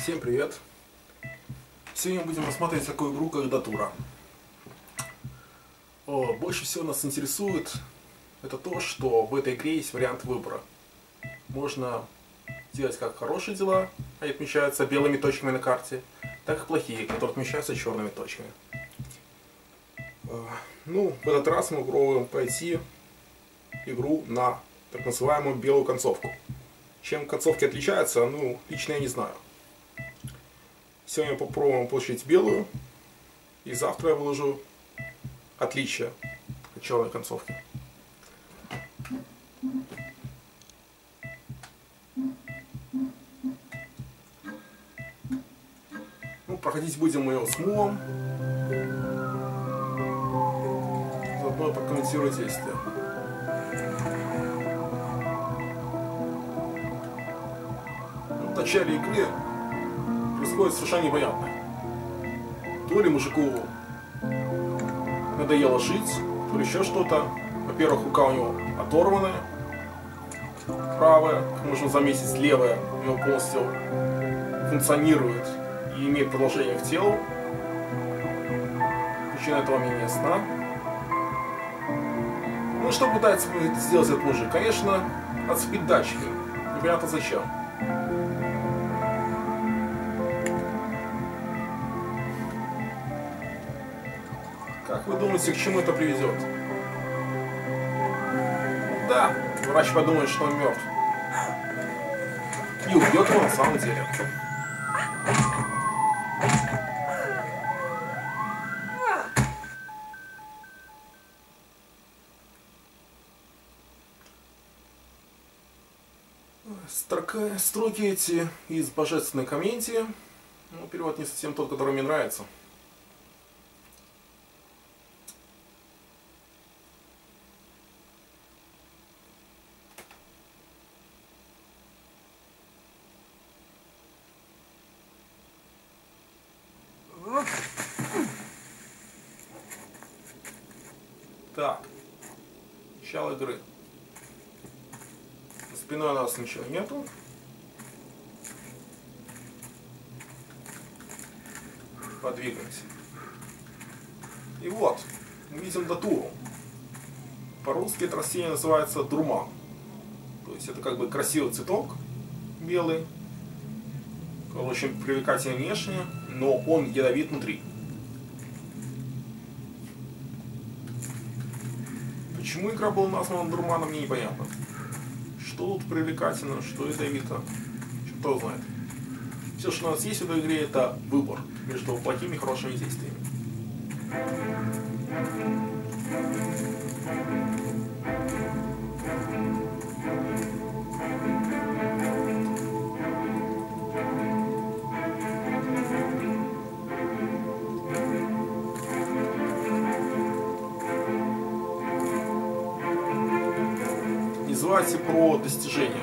Всем привет! Сегодня будем рассматривать такую игру, как Datura. Больше всего нас интересует это то, что в этой игре есть вариант выбора. Можно делать как хорошие дела, они отмечаются белыми точками на карте, так и плохие, которые отмечаются черными точками. В этот раз мы попробуем пройти игру на так называемую белую концовку. Чем концовки отличаются, лично я не знаю. Сегодня попробуем получить белую, и завтра я выложу отличия от черной концовки. Проходить будем мы ее с мулом. Заодно прокомментирую действия. В начале игры происходит совершенно непонятно. То ли мужику надоело жить, то ли еще что-то. Во-первых, рука у него оторванная, правая, как можно заметить, левая у него полностью функционирует и имеет продолжение к телу. Причина этого мне неясна. Что пытается сделать этот мужик? Конечно, отцепить датчики. Непонятно зачем. Как вы думаете, к чему это приведет? Да, врач подумает, что он мертв. И убьет его на самом деле. Строки эти из божественной комедии. Перевод не совсем тот, который мне нравится. Так, начало игры. За спиной у нас ничего нету. Подвигаемся. И вот, мы видим датуру. По-русски это растение называется дурман. То есть это как бы красивый цветок, белый, очень привлекательный внешне, но он ядовит внутри. Почему игра была названа дурманом, мне непонятно. Что тут привлекательно, что ядовито, кто знает. Все, что у нас есть в этой игре, это выбор между плохими и хорошими действиями. Не забывайте про достижения.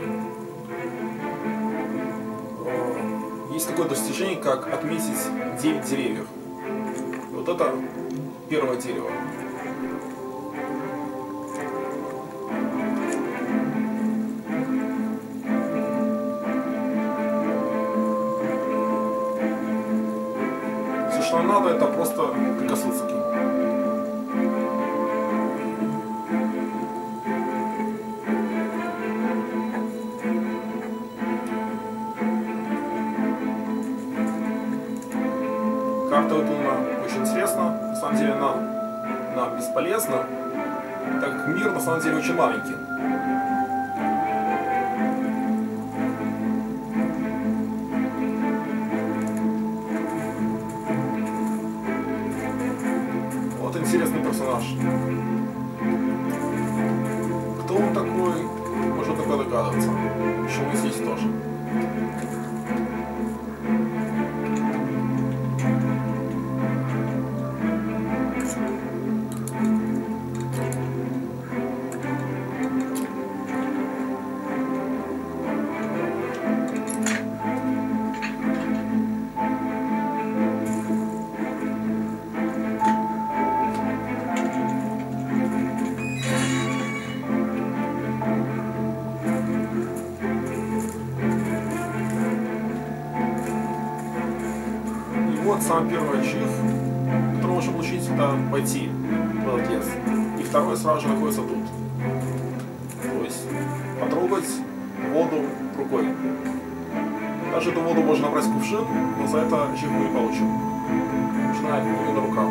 Есть такое достижение, как отметить 9 деревьев. Вот это первое дерево. Все, что нам надо, это просто прикоснуться к нему. Карта выполнена очень интересно, на самом деле нам бесполезно, так как мир на самом деле очень маленький. Вот интересный персонаж. Кто он такой, можно только догадываться. Почему здесь тоже. вот самый первый ачив, который можно получить, это пойти в этот лес. И второй сразу же находится тут. То есть потрогать воду рукой. Даже эту воду можно набрать в кувшин, но за это ачив мы не получим. Нужна именно рука.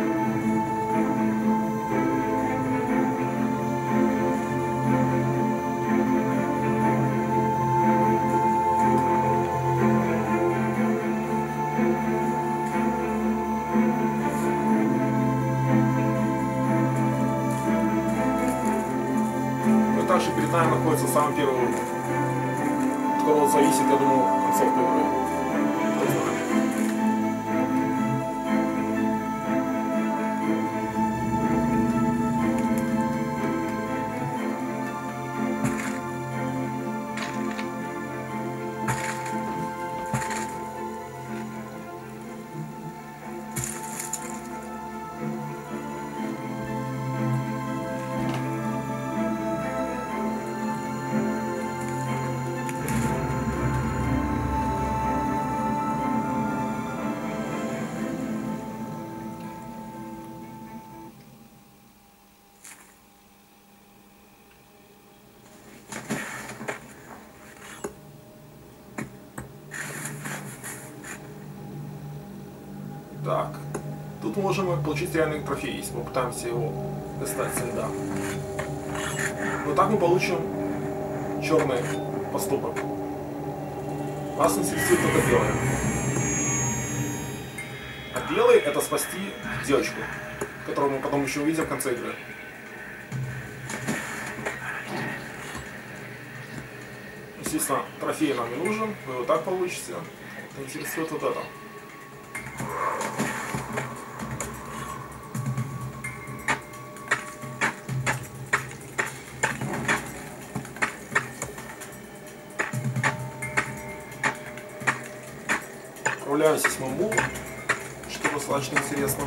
Также перед нами находится самый первый уровень, от которого зависит, я думаю, концовка игры. Кто знает. Так, тут мы можем получить реальный трофей, если мы попытаемся его достать с льда. Но так мы получим черный поступок. Нас интересует только белый. А белый — это спасти девочку, которую мы потом еще увидим в конце игры. Естественно, трофей нам не нужен, вы его так получите. Это интересует вот это. Отправляемся с Мамбу, что достаточно интересно.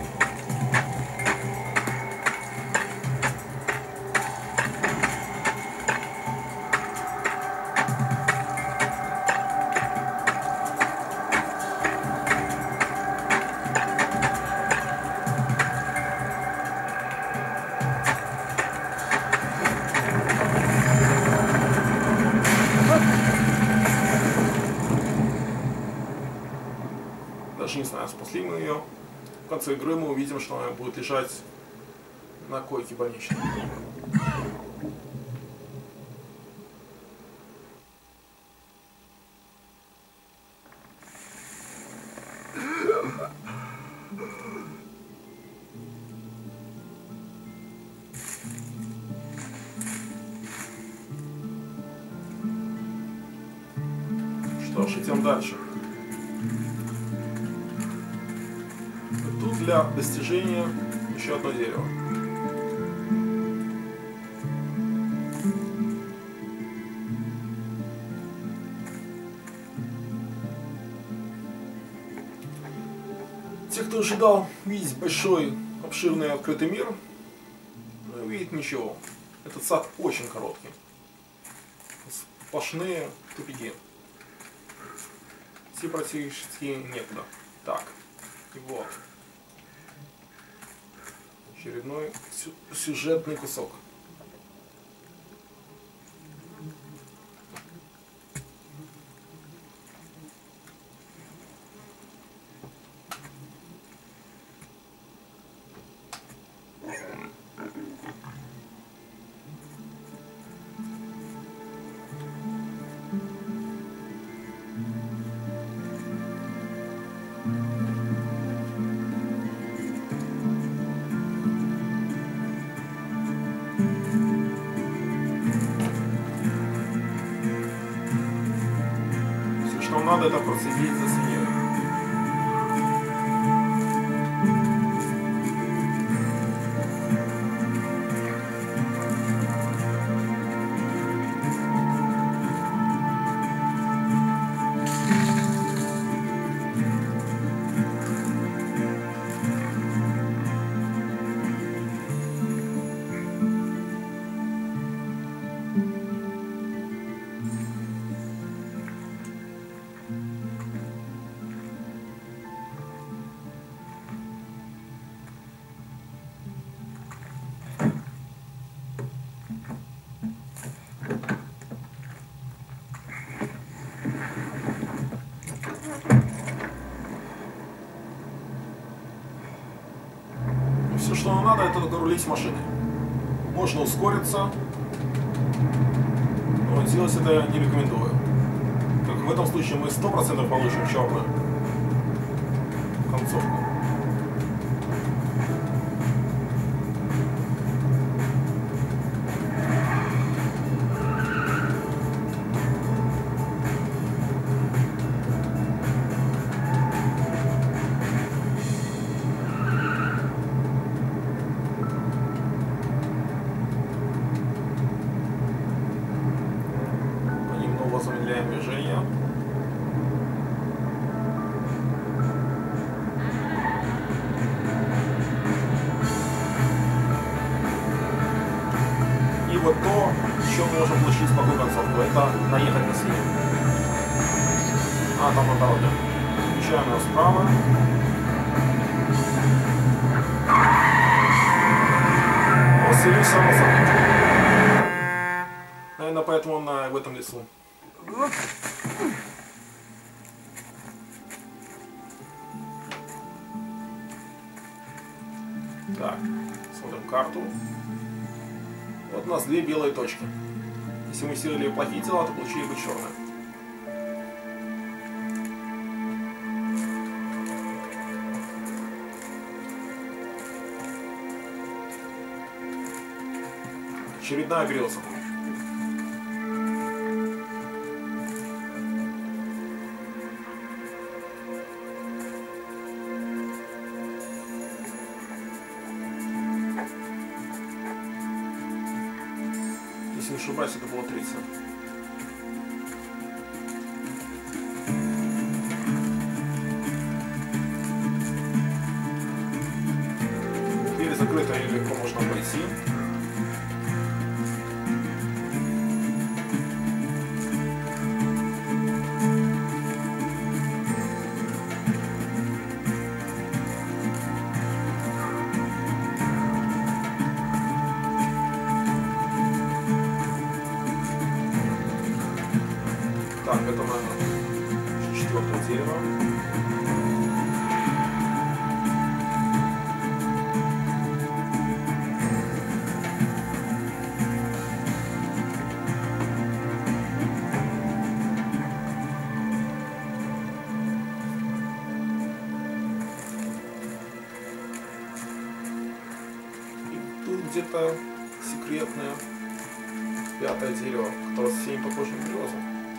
Даже не знаю, спасли мы ее. В конце игры мы увидим, что она будет лежать на койке больничной. Что ж, идем дальше. Тут для достижения еще одно дерево. Те, кто ожидал видеть большой, обширный открытый мир, не увидит ничего. Этот сад очень короткий. Сплошные тупики. Идти практически некуда. Так, и вот. Очередной сюжетный кусок. Все, что надо, это проследить за свиньей. что нам надо, это только рулить машиной. Можно ускориться, но делать это я не рекомендую. Только в этом случае мы 100% получим черную концовку. Замедляем движение. И вот то, еще мы можем получить спокойную концовку, это наехать на синий. А, там на дороге. Включаем его справа. О, синий сам закрыл. Наверное, поэтому он в этом лесу. Так, смотрим карту. Вот у нас две белые точки. Если мы сделали плохие дела, то получили бы черные. Очередная береза. Если не ошибаюсь, это было 30. Дверь закрыта, ее легко можно обойти. Так, это, наверное, четвертое дерево. И тут где-то секретное пятое дерево, которое совсем не похоже на березу.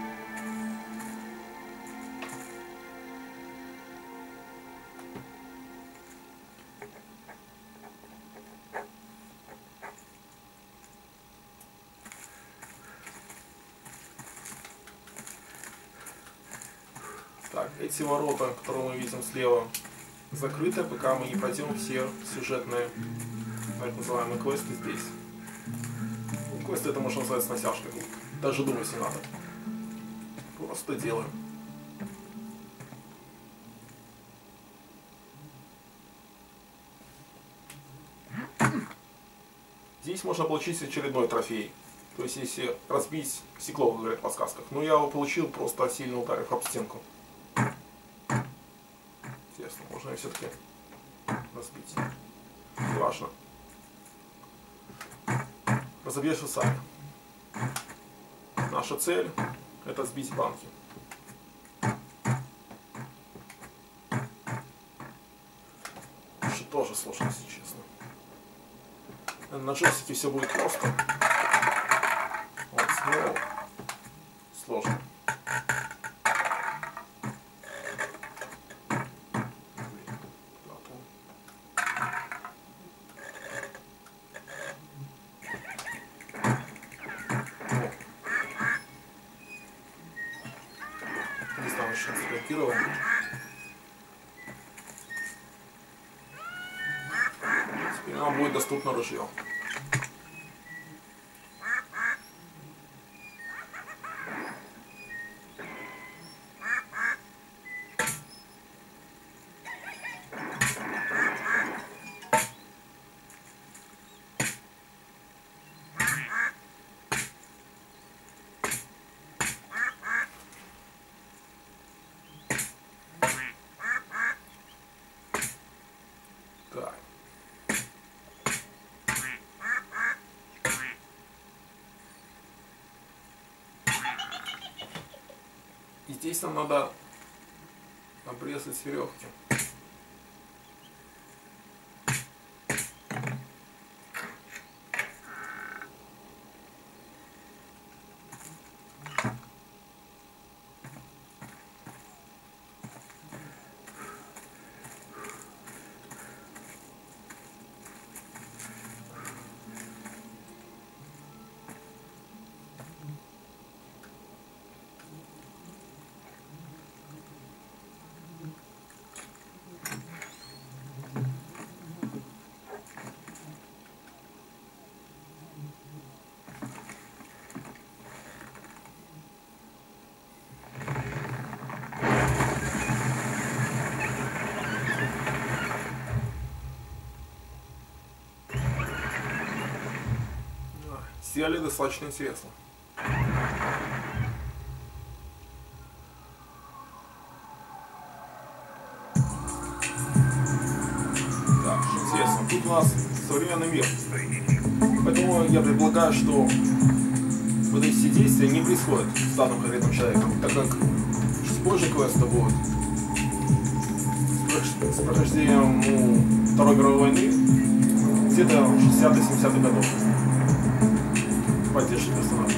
Так, эти ворота, которые мы видим слева, закрыты, пока мы не пройдем все сюжетные, так называемые квесты здесь. Ну, квесты это можно назвать с натяжкой, даже думать не надо. Просто делаем. Здесь можно получить очередной трофей. То есть если разбить стекло, как говорят в подсказках. Но я его получил, просто сильно ударив об стенку. Интересно, можно ее все-таки разбить. Неважно. Разобьешь вы сами. Наша цель — это сбить банки. Что тоже сложно, если честно. На джойстике все будет просто. Вот снова сложно. Не знаю, еще среагировал. Теперь нам будет доступно ружье. Здесь нам надо обрезать веревки. Сделали достаточно интересно. Так, что интересно, тут у нас современный мир. Поэтому я предполагаю, что вот эти все действия не происходят с данным конкретным человеком, так как чуть позже квеста будет с прохождением Второй мировой войны где-то 60-70-х годов. Поддержки персонажа.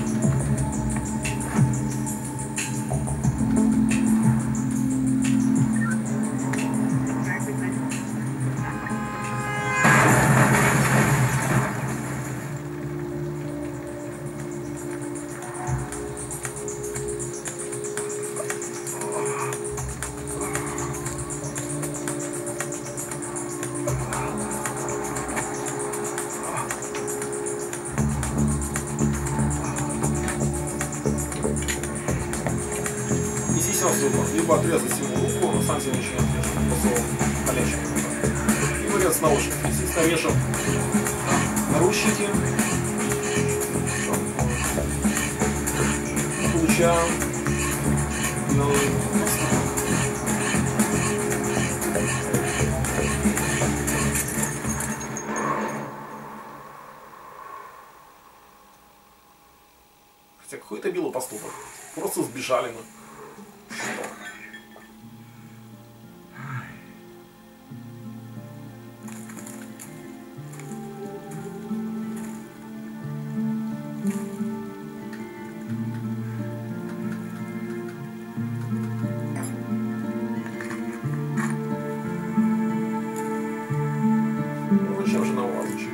Либо отрезать ему руку, на самом деле ничего не отрежет, просто колечко. И вырезать наушники. Естественно, вешаем наручники. Получаем хотя какой это белый поступок. Просто сбежали мы. Зачем же на вазочку?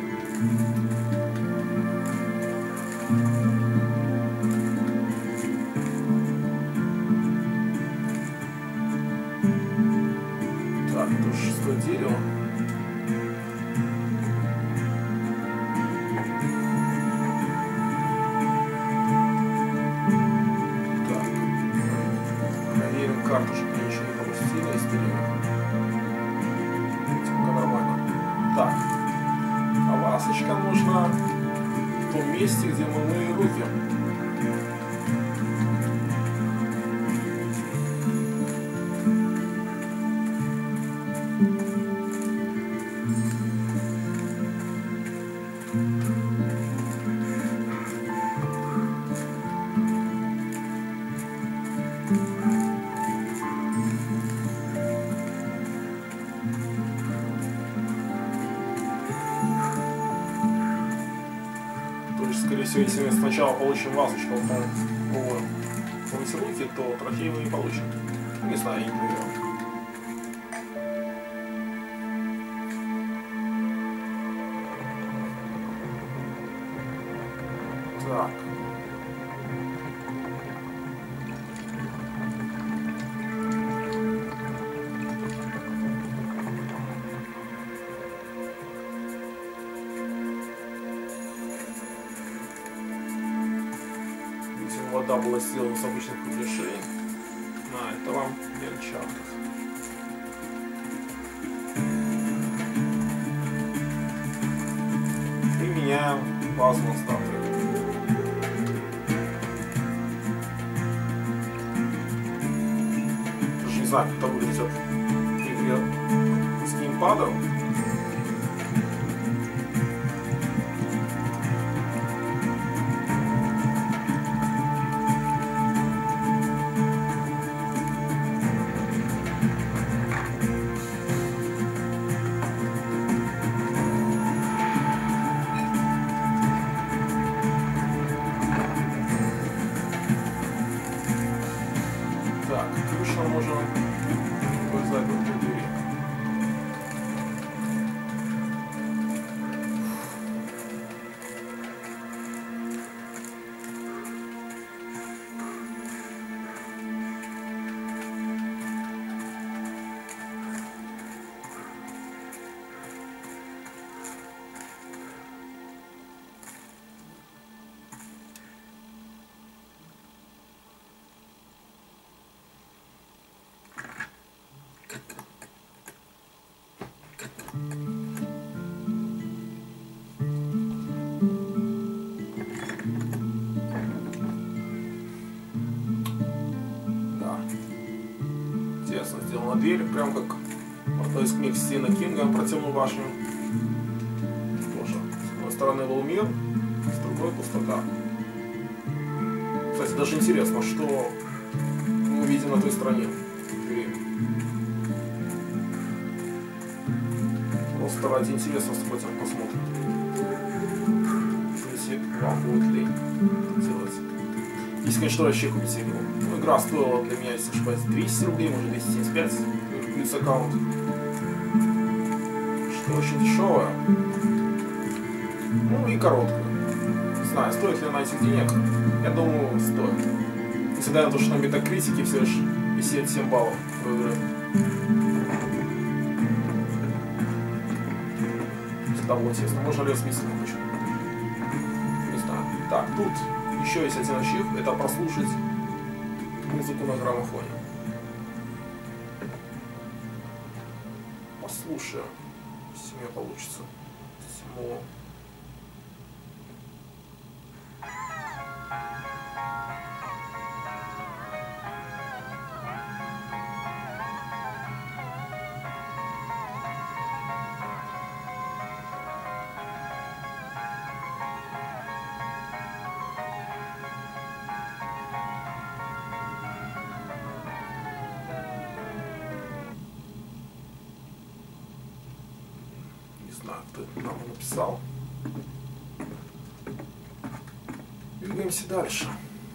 Так, это уже 6-е дерево. Так, проверим карту, чтобы я ничего не пропустила из деревьев. Пока нормально. Так, а ласочка нужна в том месте, где мы мыли руки. Скорее всего, если мы сначала получим вазочку, а потом помыть руки, то трофей мы не получим. Не знаю, я не проверял. Так. Вода была сделана с обычных кругляшей. Это вам перчатках. Применяем базу на старте. Даже не знаю, как это выглядит в игре с геймпадом. снайпер в двери. Сделана дверь, прям как в одной из книг Стивена Кинга про Темную башню. Тоже. С одной стороны был мир, с другой пустота. Кстати, даже интересно, что мы увидим на той стороне двери. Просто ради интереса сходим, посмотрим. Если вам будет лень делать. Если, конечно, вообще купить игру. Ну, игра стоила для меня, если не ошибаюсь, 200 рублей, может 275, плюс аккаунт. Что очень дешевое. Ну и короткая. Не знаю, стоит ли она этих денег. Я думаю, стоит. Несмотря на то, что на метакритике всего лишь 57 баллов в игре. Всегда было интересно, можно ли ее сместить почему? Не знаю. Так, тут еще есть один ачив, это прослушать музыку на граммофоне. Послушаем, если у меня получится. Всему. Кто это нам написал. Двигаемся дальше.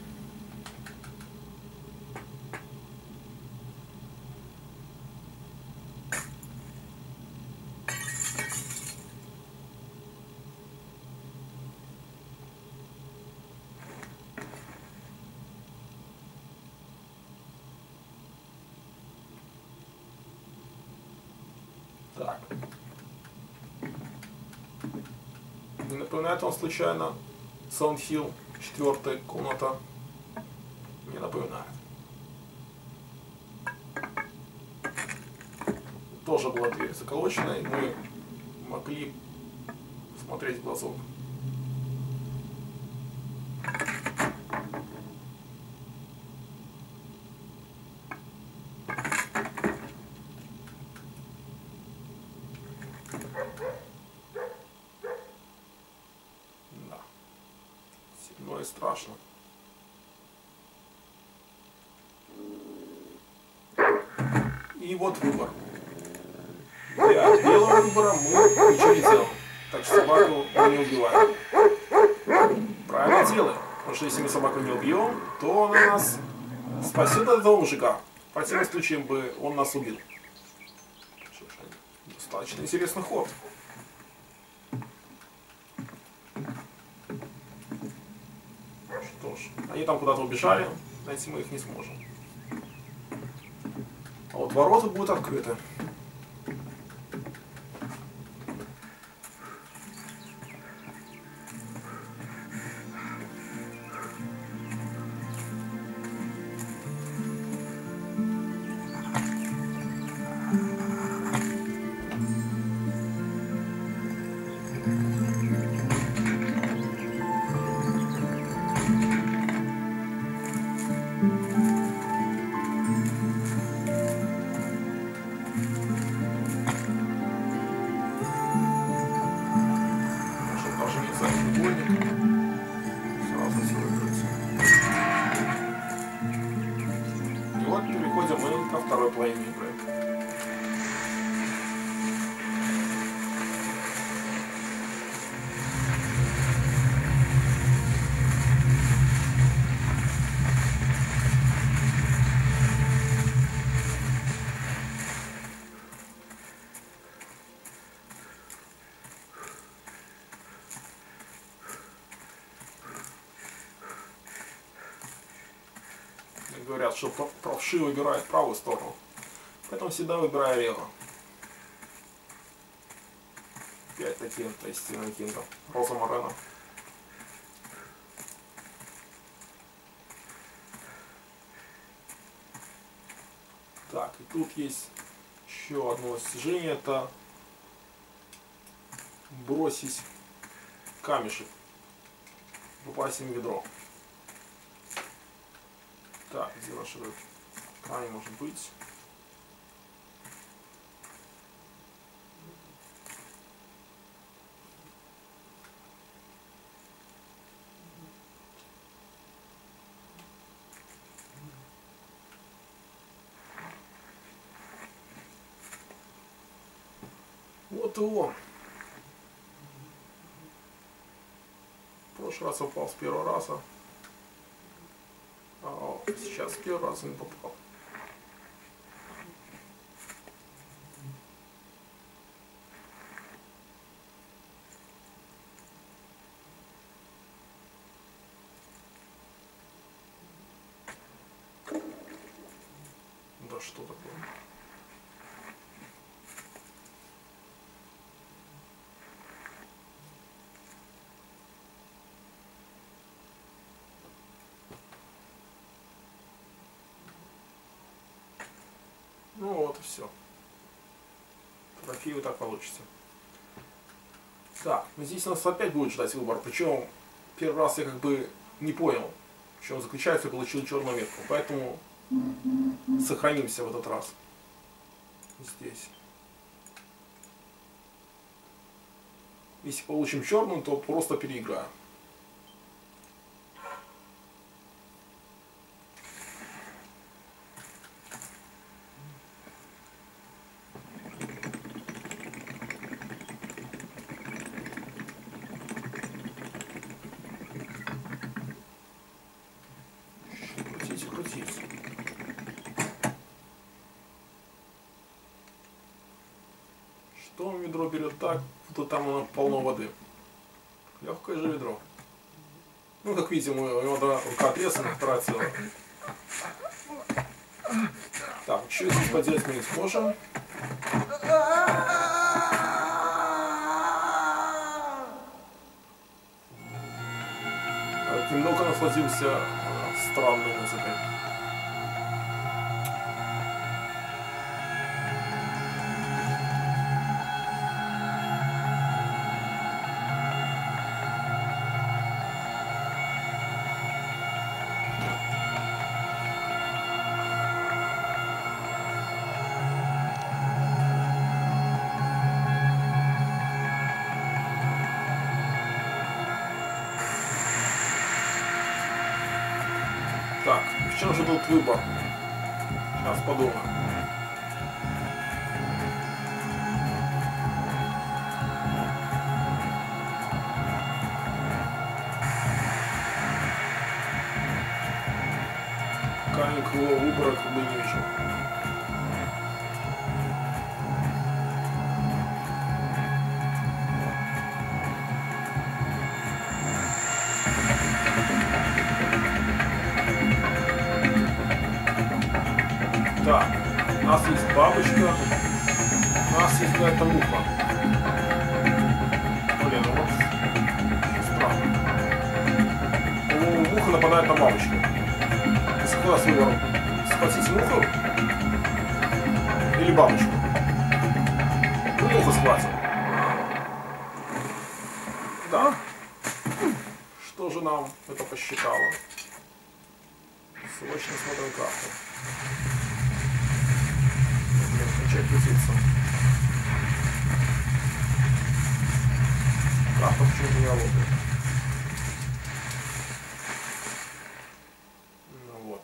Так. Не напоминает он случайно Silent Hill, 4-я комната? Не напоминает. Тоже была дверь заколоченная, и мы могли смотреть в глазок. Темно и страшно. И вот выбор. Для белого выбора мы ничего не делаем. Так что собаку мы не убиваем. Правильно делаем. Потому что если мы собаку не убьем, то она нас спасет от этого мужика. В противном случае бы он нас убил. Достаточно интересный ход. Что ж, они там куда-то убежали, найти мы их не сможем. А вот ворота будут открыты. Переходим мы ко второй половине игры. говорят, что правши выбирают правую сторону. Поэтому всегда выбираю лево. Опять-таки, это из Стивена Кинга. Роза Морено. Так, и тут есть еще одно достижение, это бросить камешек, попасть им в ведро. Так, где наш этот камень может быть? Вот и он. В прошлый раз попал с первого раза. А сейчас с первого раза не попал. Да что такое? Ну вот и все. Трофей вот так получится. Так, ну здесь нас опять будет ждать выбор. Причем первый раз я как бы не понял, в чем заключается, и получил черную метку. Поэтому сохранимся в этот раз. Здесь. Если получим черную, то просто переиграем. Крутить. Что ведро берет так, будто там оно полно воды. Легкое же ведро. Ну, как видим, у него рука отрезана, вторая целая. Так, что здесь поделать мы не сможем. Немного насладился странной музыкой. Так, в чем же тут выбор? Сейчас подумаю. Пока никакого выбора как бы не вижу. Так, у нас есть бабочка, у нас есть какая-то муха. Блин, ну вот странно. По-моему, муха нападает на бабочку. С какой с выбором? Схватить муху или бабочку? Ну, муху схватим. Да. Что же нам это посчитало? Срочно смотрим карту. Начать крутиться. Карта почему-то не работает. Ну вот.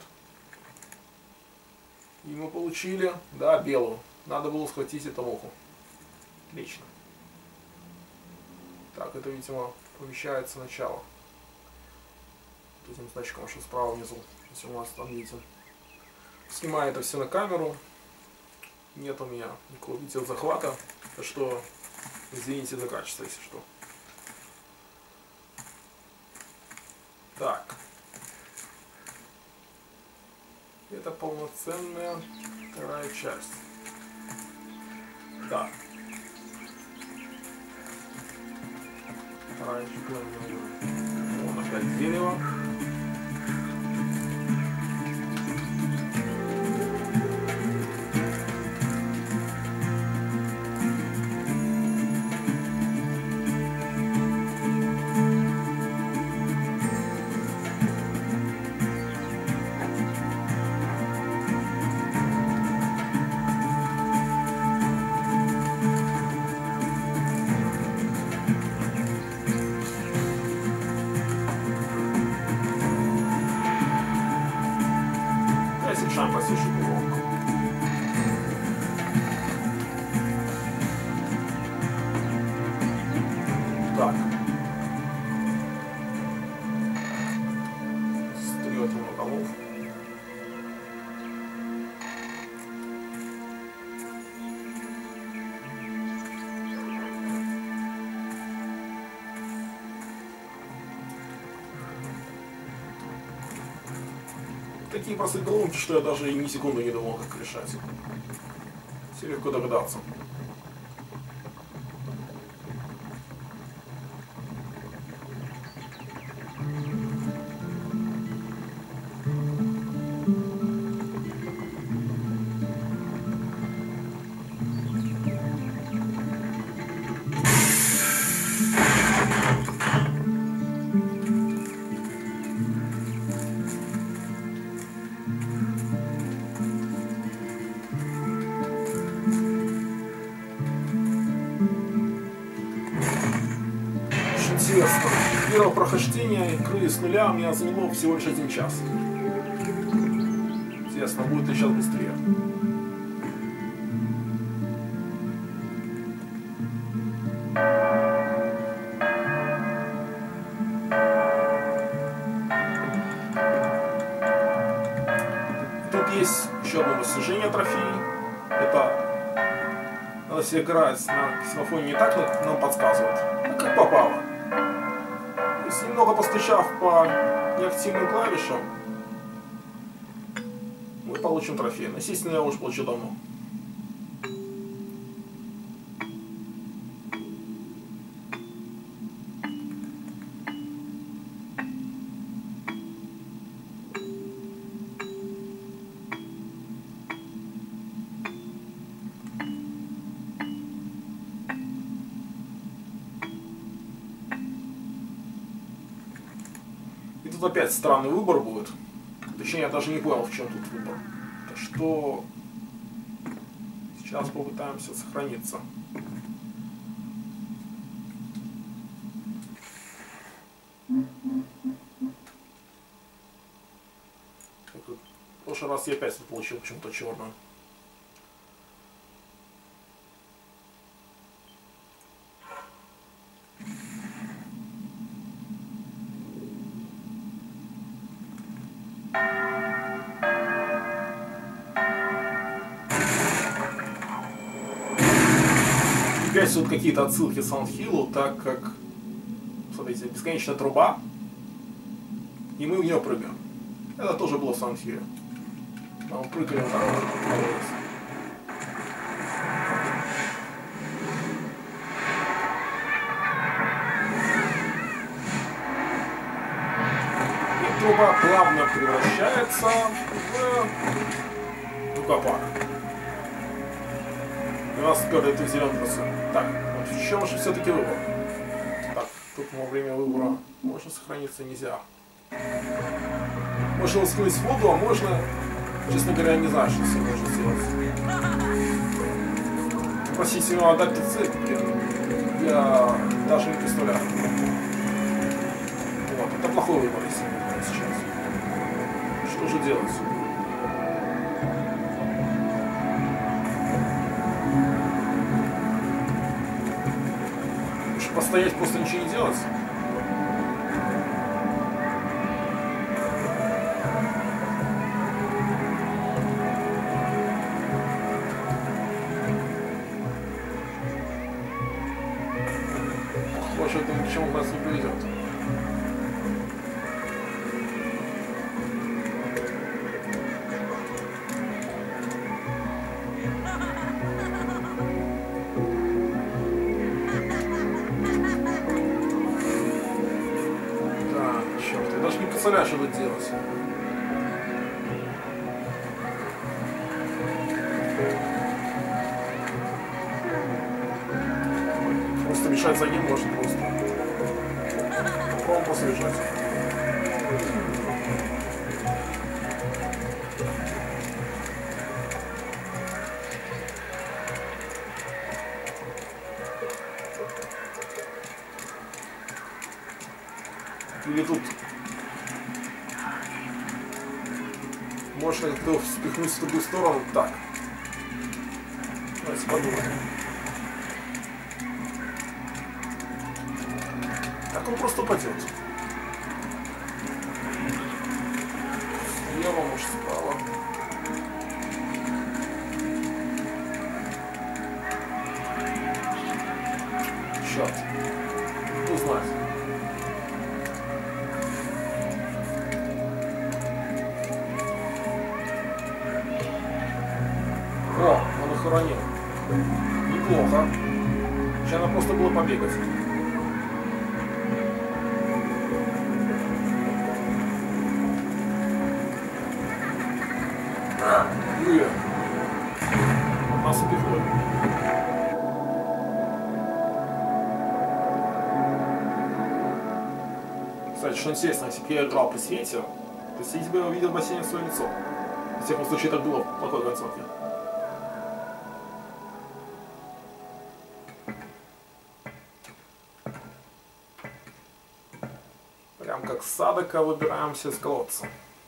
И мы получили, да, белую. Надо было схватить эту муху. Отлично. Так, это, видимо, помещается начало. Этим значком, что справа внизу. Если у нас там видите. Снимаю это все на камеру. Нет у меня никакого видеозахвата, так что извините за качество, если что. Так. Это полноценная вторая часть. Да. Вторая часть. Вон опять дерево. Шам посещу уголок. Так. Стрет ему голов. Такие простые головки, что я даже ни секунды не думал, как решать. Все легко догадаться. Интересно. Первое прохождение игры с нуля меня заняло всего лишь 1 час. Интересно, будет ли сейчас быстрее? Тут есть еще одно достижение трофея. Это надо себе играть на ксилофоне не так, как нам подсказывают, а как попало. Немного постучав по неактивным клавишам, мы получим трофей. Но, естественно, я уже получил давно. И тут опять странный выбор будет. Точнее, я даже не понял, в чем тут выбор. Так что сейчас попытаемся сохраниться. В прошлый раз я опять получил почему-то черную. Опять тут какие-то отсылки к Silent Hill, так как, смотрите, бесконечная труба, и мы в нее прыгаем. Это тоже было в Silent Hill. Мы прыгаем на колодец. И труба плавно превращается в лукопар. У нас это зеленый рисунок. Так, вот в чем же все-таки выбор? Так, тут во время выбора можно сохраниться, нельзя. Можно скрыть воду, а можно, честно говоря, не знаю, что с ним можно сделать. Попросить его отдать цепи, я даже не представляю. Вот, это плохой выбор, если сейчас. Что же делать? Постоять, просто ничего не делать. Похоже, это ни к чему нас не приведет. представляю, что тут делать. Просто бежать за ним может просто. Попробуем просто бежать. Или тут можно как-то спихнуть в другую сторону. Так. Давайте подумаем. Так он просто упадет. Слева, может, справа. Черт. Не знаю. О, он охранил. Неплохо. Сейчас надо просто было побегать. Нас упихнули. Кстати, что интересно, если бы я играл при свете, то если бы я увидел в бассейне свое лицо. В всяком случае, так было в плохой концовке. Прям как с Садока выбираемся из колодца.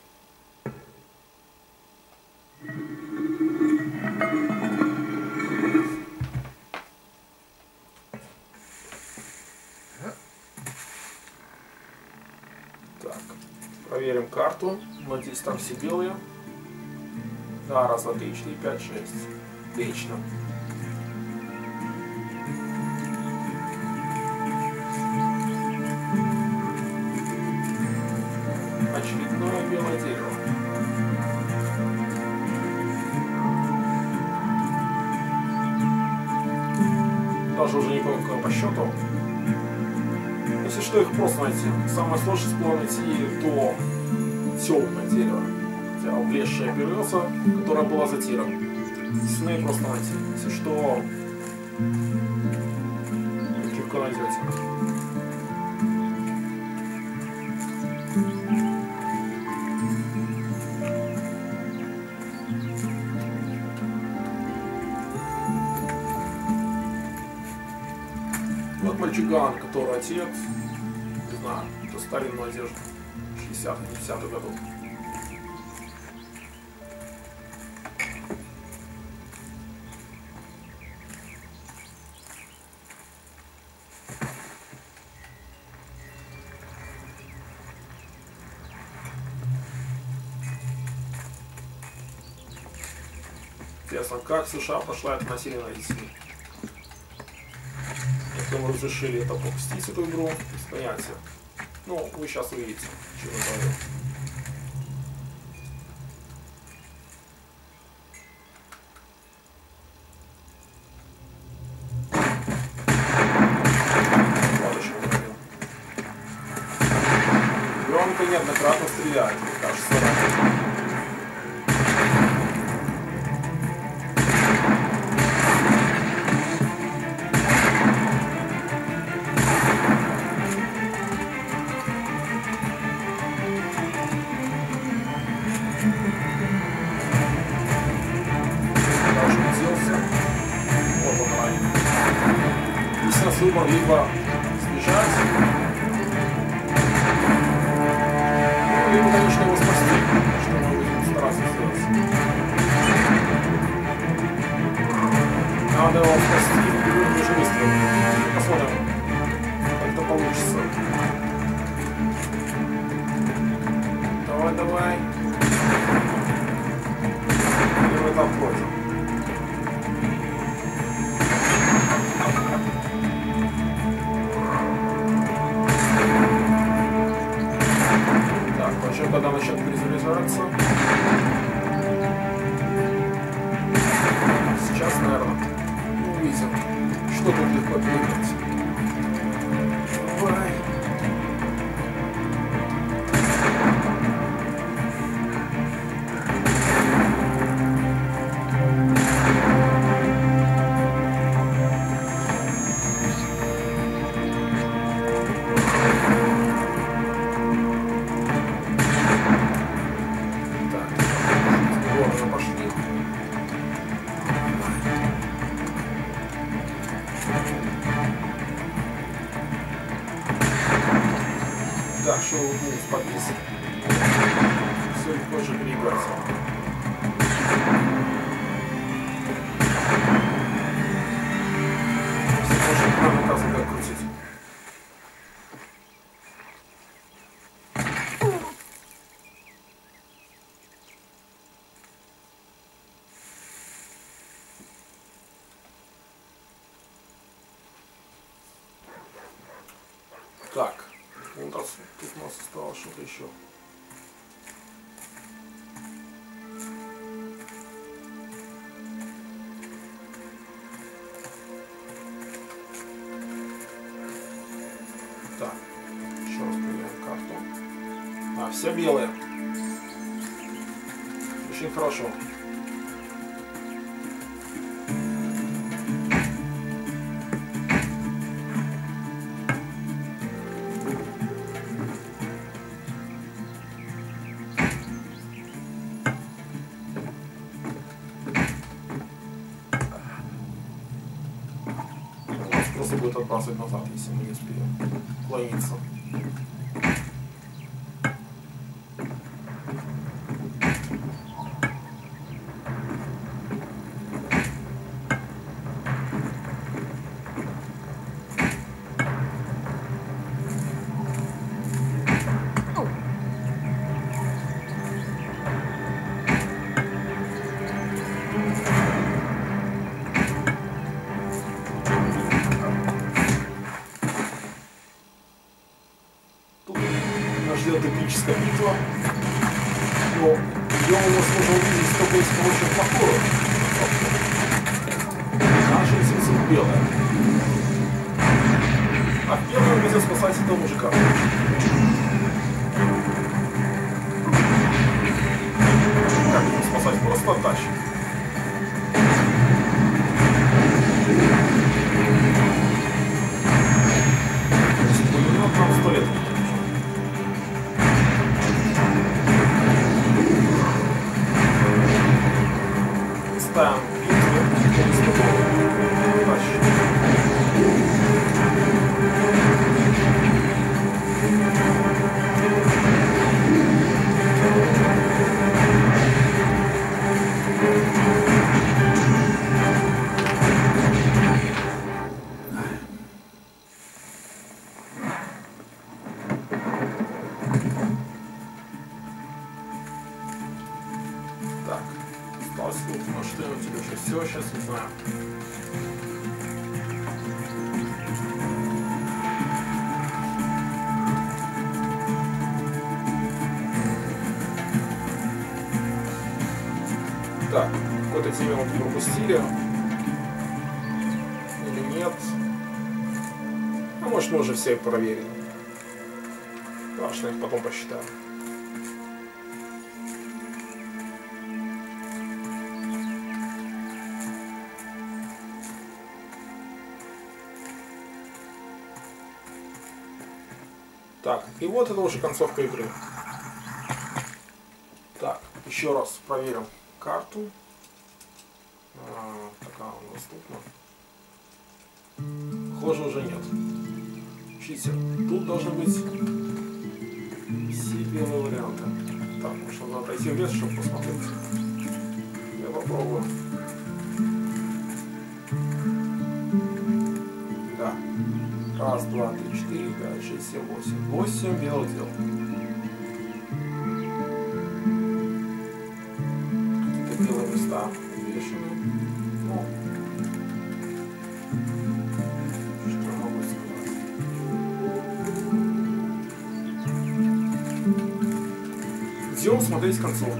Так, проверим карту. Надеюсь, там все белые. Да, раз, два, три, четыре, пять, шесть. Отлично. Очередное белое дерево. Даже уже не помню, какое по счету. Если что, их просто найти. Самое сложное было найти то темное дерево. Облезшая береза, которая была за тиром. Сны просто найти. Если что, легко найдете. Вот мальчуган, который отец, не знаю, это старинная одежда 60-70-х годов. Интересно, как США прошла это насилие на детьми? Если мы разрешили это пропустить, эту игру, без понятия. Ну, вы сейчас увидите, что я говорю. Вот о чем я говорил. Громко неоднократно стреляет, мне кажется. Выбор либо сбежать, ну, либо, конечно, его спасти, что мы будем стараться сделать. Надо его спасти в любом же выстреле. Посмотрим, как это получится. Давай, давай. Первый этап против. Когда начнет перезаряжаться. Сейчас, наверное, увидим, что тут легко переиграть. Давай. решил вниз подвис. Все легко же переиграться. Все тоже правильно указано, как крутить. Так, тут у нас осталось что-то еще. Так, еще раз проверяем карту. А, все белые. Очень хорошо. Просто будет отбрасывать назад, если мы не успеем клониться. Ждет эпическая битва, но ее можно увидеть только с помощью плохого. Наша инстинкция белая. А в первом будем спасать этого мужика. Как его спасать? Просто оттащить. Нам 100 лет. Ставим Так, осталось вот, ну что я у тебя уже все, сейчас узнаем. Так, какой-то теме мы пропустили. Или нет? А может мы уже все проверили. Важно их потом посчитаем. Так, и вот это уже концовка игры. Так, еще раз проверим карту. Такая она доступна. Похоже, уже нет. Читер. Тут должны быть все белые варианты. Так, может надо отойти в лес, чтобы посмотреть. Я попробую. Да. Раз, два, три, четыре, пять, шесть, семь, восемь. 8 белых дел. Какие-то белые места вешаны. Ну, что я могу сказать? Идем смотреть концовку.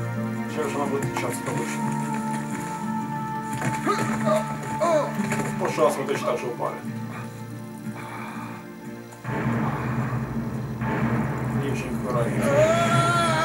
Сейчас же она будет отличаться от обычной. Позже прошлый раз мы точно так же упали. Не очень хорошо.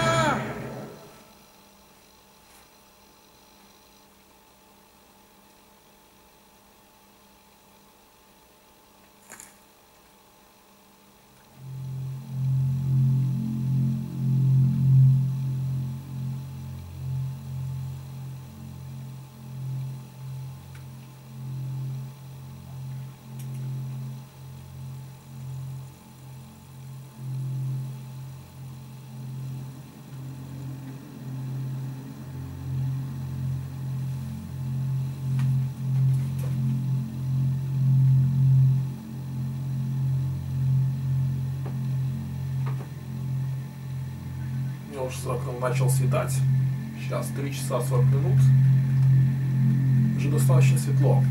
Уж за окном начал светать. Сейчас 3 часа 40 минут. Уже достаточно светло.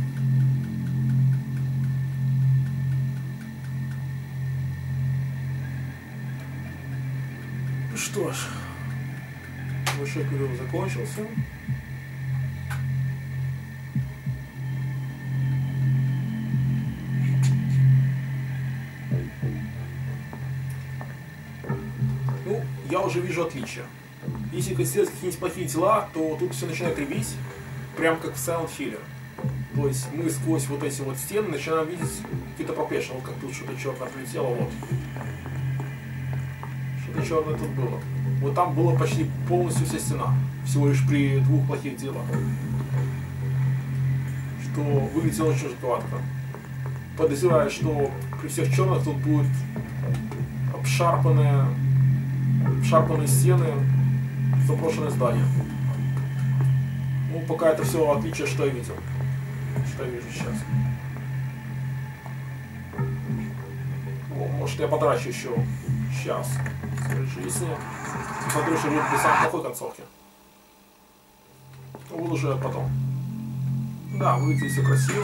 Что ж, большой перерыв закончился. Я уже вижу отличия. Если сделать какие-нибудь плохие дела, то тут все начинает ребить, прям как в Silent Hill. То есть мы сквозь вот эти вот стены начинаем видеть какие-то проплешины. Вот как тут что-то черное прилетело, вот. Что-то черное тут было. Вот там была почти полностью вся стена. Всего лишь при 2 плохих делах. Что выглядело очень жутковато. Подозреваю, что при всех черных тут будут обшарпанные стены, заброшенное здание. Ну, пока это все отличие, что я видел. Что я вижу сейчас. О, может, я потрачу еще сейчас своей жизни. Смотрю, что будет при самой плохой концовке. Ну, буду уже потом. Да, выглядит все красиво.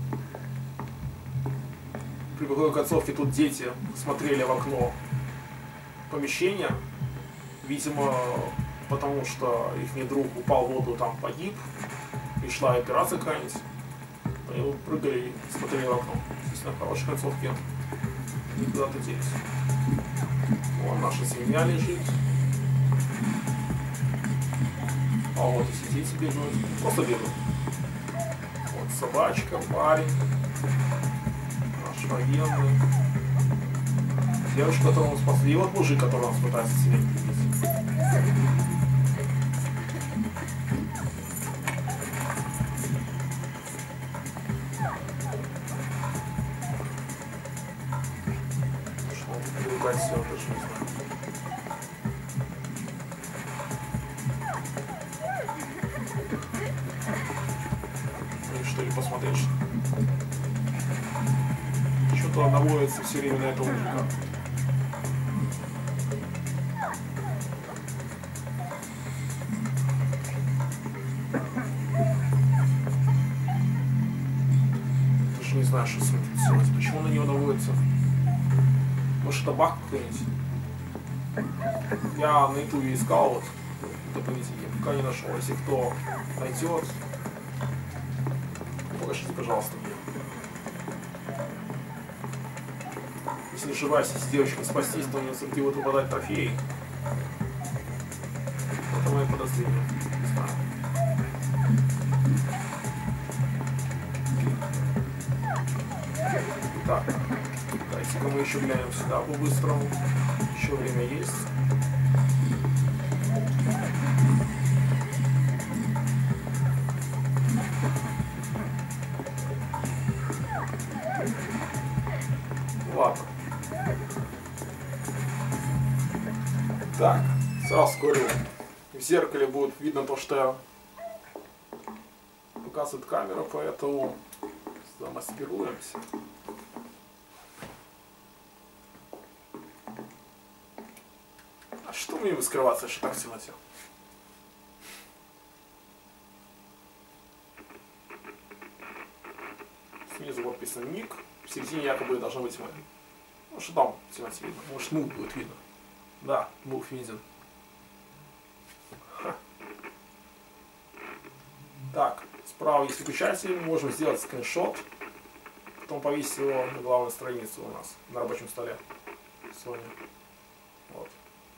При плохой концовке тут дети смотрели в окно помещения. Видимо, потому что их друг упал в воду, там погиб, и шла операция какая-нибудь. Они прыгали и смотрели в окно. Естественно, в хорошей концовке никуда-то делись. Вон наша свинья лежит. А вот и сидит себе, просто бегают. Вот собачка, парень, наш военный. Девушка, которую мы спасли, и вот мужик, который нас пытается себе прибить. Что он переругать все, точно не знаю. Ну и что, и посмотришь. Что-то наводится все время на этого мужика. Не знаю, что с ним делать. Почему на него наводится? Может, это баг какой-нибудь? Я на ютубе искал вот дополнительные, пока не нашел. Если кто найдет, покажите, пожалуйста, мне. Если не ошибаюсь, если девочка спастись, то у нее все-таки будут выпадать трофеи. Это мои подозрения. Не знаю. Так, давайте-ка мы еще глянем сюда по-быстрому. Еще время есть. Ладно. Так, сразу говорю, в зеркале будет видно то, что показывает камера, поэтому замаскируемся. А что мне скрываться, что так в темноте? Снизу вот написано ник, в середине якобы должно быть мы. Ну что там в темноте видно? Может, мув будет видно. Да, мув виден. Ха. Так, справа есть выключатель, мы можем сделать скриншот потом повесить его на главной странице у нас, на рабочем столе Sony. Вот.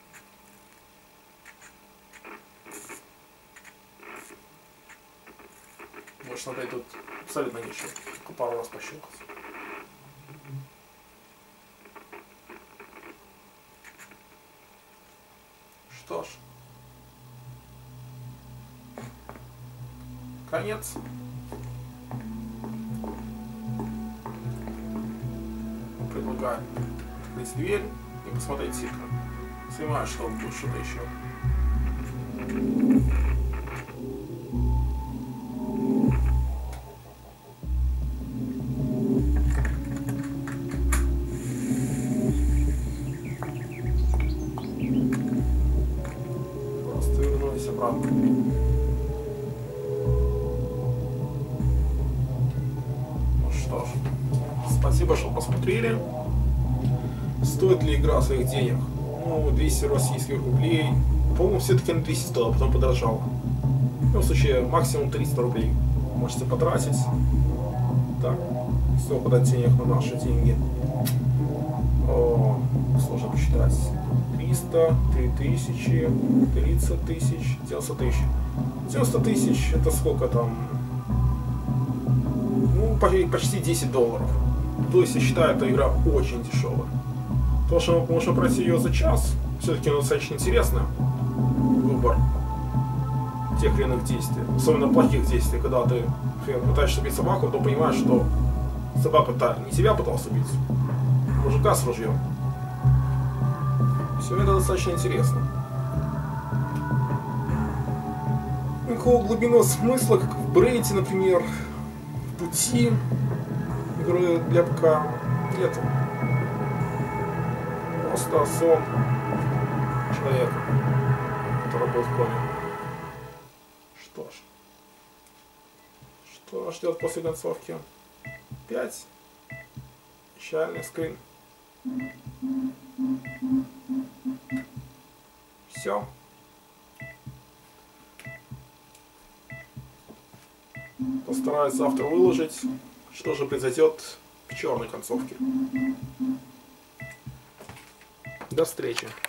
Больше смотреть тут абсолютно ничего, только пару раз пощелкать. Что ж, конец. Предлагаю открыть дверь и посмотреть титры. Снимаю, что будет что-то еще. Просто вернулись обратно. Ну что ж, спасибо, что посмотрели. Стоит ли игра своих денег? Ну, 200 российских рублей. По-моему, все-таки на 200 стоило, потом подорожало. В любом случае, максимум 300 рублей можете потратить. Так, сколько дать денег на наши деньги? О, сложно посчитать. 300, 3000, 30 тысяч, 90 тысяч. 90 тысяч это сколько там? Ну, почти 10 долларов. То есть я считаю, эта игра очень дешевая. То, что мы можем пройти ее за час, все-таки она достаточно интересная. Выбор тех или иных действий, особенно плохих действий, когда ты пытаешься убить собаку, то понимаешь, что собака-то не тебя пытался убить, а мужика с ружьем. Все это достаточно интересно. Никакого глубинного смысла, как в Брейде, например, в Пути, игры для ПК, нет. Просто сон человека, который был в коме. Что ж. Что нас ждет после концовки? 5. Печальный скрин. Все. Постараюсь завтра выложить, что же произойдет в черной концовке. До встречи.